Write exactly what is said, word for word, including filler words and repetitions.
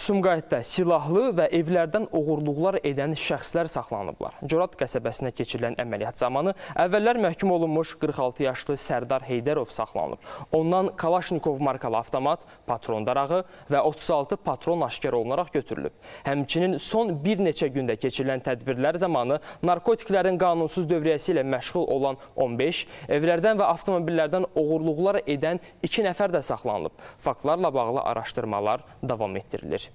Sumqayıtda silahlı və evlərdən oğurluqlar edən şəxslər saxlanıblar. Corat qəsəbəsinə keçirilən əməliyyat zamanı əvvəllər məhkum olunmuş qırx altı yaşlı Sərdar Heydərov saxlanılıb. Ondan Kalaşnikov markalı avtomat, patron darağı və otuz altı patron aşkar olunaraq götürülüb. Həmçinin son bir neçə gündə keçirilən tədbirlər zamanı narkotiklərin qanunsuz dövriyyəsi ilə məşğul olan on beş, evlərdən və avtomobillərdən oğurluqlar edən iki nəfər də saxlanılıb. Faktlarla bağlı araşdırmalar davam etdirilir.